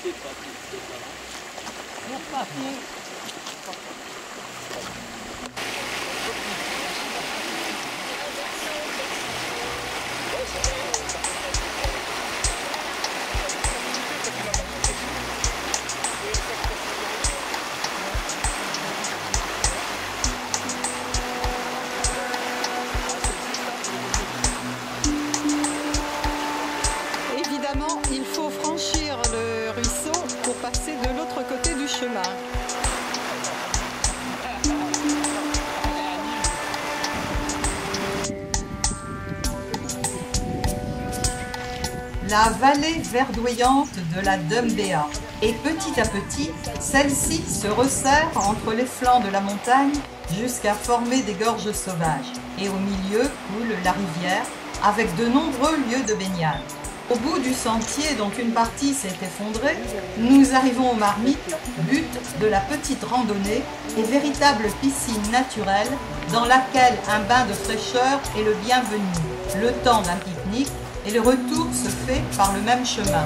Évidemment, il faut franchir le ruisseau pour passer de l'autre côté du chemin. La vallée verdoyante de la Dumbéa. Et petit à petit, celle-ci se resserre entre les flancs de la montagne jusqu'à former des gorges sauvages. Et au milieu coule la rivière avec de nombreux lieux de baignade. Au bout du sentier dont une partie s'est effondrée, nous arrivons aux Marmites, but de la petite randonnée et véritable piscine naturelle dans laquelle un bain de fraîcheur est le bienvenu, le temps d'un pique-nique et le retour se fait par le même chemin.